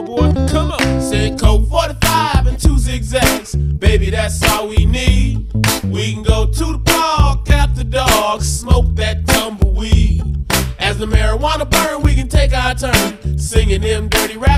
on, boy, come on. Said Coke 45 and 2 zigzags. Baby, that's all we need. We can go to the park after dark, smoke that tumbleweed. As the marijuana burn, we can take our turn singing them dirty rap.